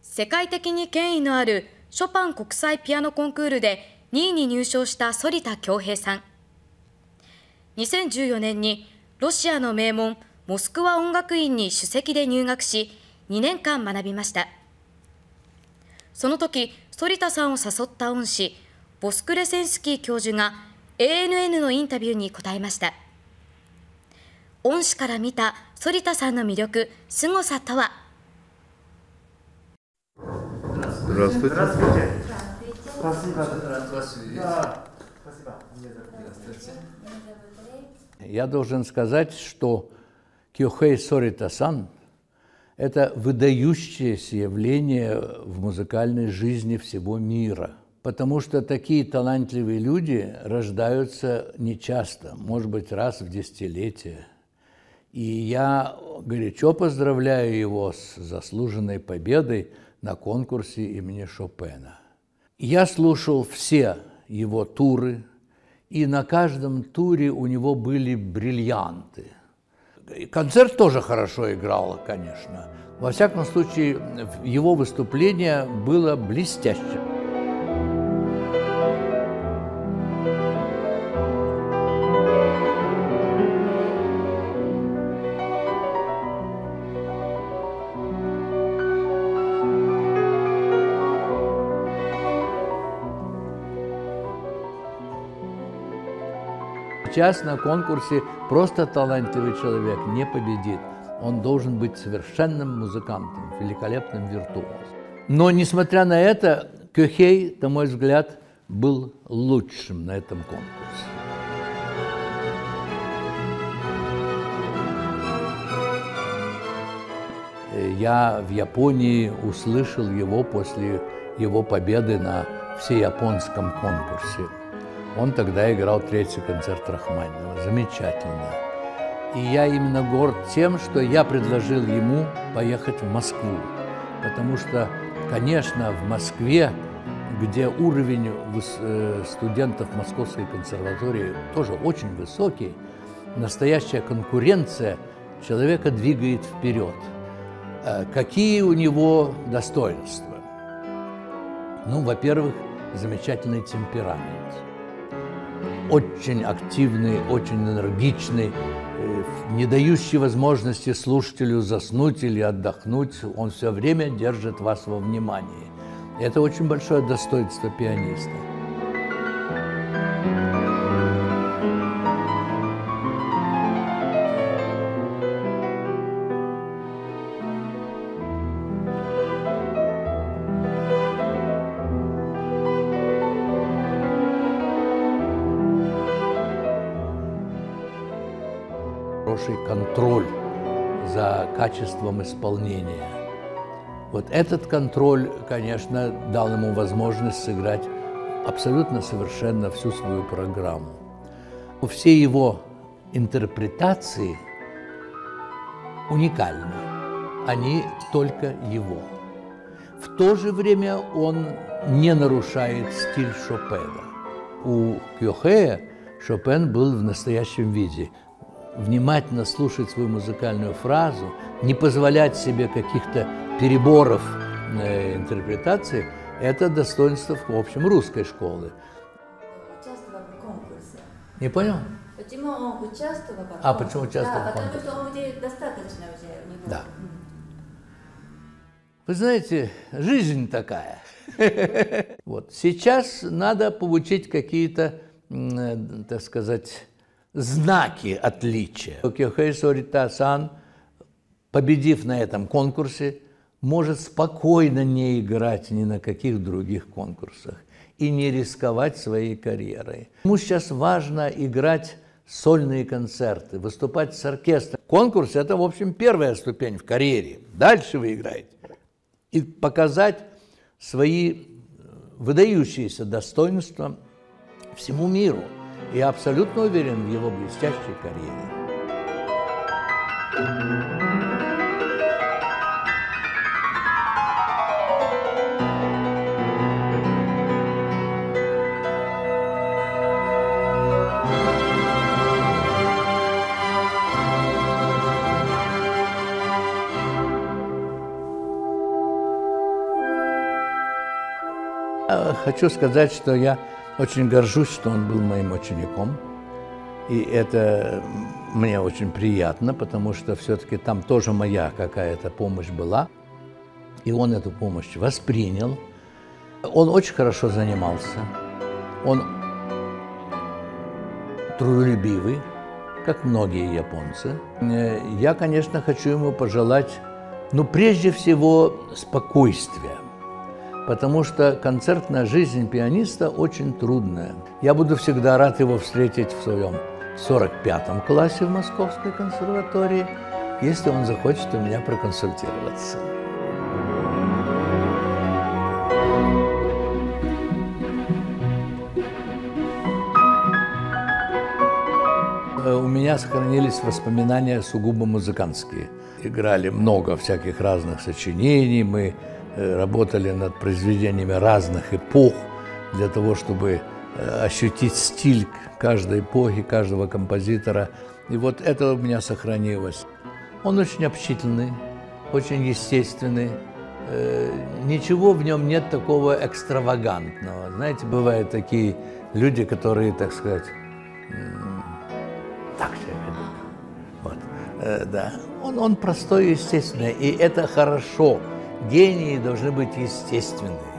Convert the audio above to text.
世界的に権威のあるショパン国際ピアノコンクールで2位に入賞した反田恭平さん。2014年にロシアの名門モスクワ音楽院に首席で入学し、2年間学びました。その時、反田さんを誘った恩師、ボスクレセンスキー教授が ANN のインタビューに答えました。恩師から見た反田さんの魅力、凄さとは。 Я должен сказать, что Кёхэй Сорita-сан – это выдающееся явление в музыкальной жизни всего мира, потому что такие талантливые люди рождаются нечасто, может быть, раз в десятилетие. И я горячо поздравляю его с заслуженной победой на конкурсе имени Шопена. Я слушал все его туры, и на каждом туре у него были бриллианты. Концерт тоже хорошо играл, конечно. Во всяком случае, его выступление было блестящим. Сейчас на конкурсе просто талантливый человек не победит. Он должен быть совершенным музыкантом, великолепным виртуозом. Но, несмотря на это, Кёхэй, на мой взгляд, был лучшим на этом конкурсе. Я в Японии услышал его после его победы на всеяпонском конкурсе. Он тогда играл третий концерт Рахманинова. Замечательно. И я именно горд тем, что я предложил ему поехать в Москву. Потому что, конечно, в Москве, где уровень студентов Московской консерватории тоже очень высокий, настоящая конкуренция человека двигает вперед. Какие у него достоинства? Ну, во-первых, замечательный темперамент. Очень активный, очень энергичный, не дающий возможности слушателю заснуть или отдохнуть. Он все время держит вас во внимании. Это очень большое достоинство пианиста. Хороший контроль за качеством исполнения. Вот этот контроль, конечно, дал ему возможность сыграть абсолютно совершенно всю свою программу. Все его интерпретации уникальны. Они только его. В то же время он не нарушает стиль Шопена. У Кёхэя Шопен был в настоящем виде. Внимательно слушать свою музыкальную фразу, не позволять себе каких-то переборов интерпретации – это достоинство, в общем, русской школы. Участвовал в конкурсе. Не понял? Почему участвовал в конкурсе? А почему участвовал в в конкурсе? Потому что уже достаточно уже у него. Да. Вы знаете, жизнь такая. Вот. Сейчас надо получить какие-то, так сказать, знаки отличия. Кёхэй Сорita-сан, победив на этом конкурсе, может спокойно не играть ни на каких других конкурсах и не рисковать своей карьерой. Ему сейчас важно играть сольные концерты, выступать с оркестром. Конкурс – это, в общем, первая ступень в карьере. Дальше вы играете. И показать свои выдающиеся достоинства всему миру. Я абсолютно уверен в его блестящей карьере. Хочу сказать, что я очень горжусь, что он был моим учеником. И это мне очень приятно, потому что все-таки там тоже моя какая-то помощь была. И он эту помощь воспринял. Он очень хорошо занимался. Он трудолюбивый, как многие японцы. Я, конечно, хочу ему пожелать, прежде всего, спокойствия. Потому что концертная жизнь пианиста очень трудная. Я буду всегда рад его встретить в своем 45-м классе в Московской консерватории, если он захочет у меня проконсультироваться. У меня сохранились воспоминания сугубо музыкантские. Играли много всяких разных сочинений, мы работали над произведениями разных эпох для того, чтобы ощутить стиль каждой эпохи, каждого композитора. И вот это у меня сохранилось. Он очень общительный, очень естественный. Ничего в нем нет такого экстравагантного. Знаете, бывают такие люди, которые, так сказать, так себя ведут. Вот. Да. Он простой и естественный, и это хорошо. Гении должны быть естественны.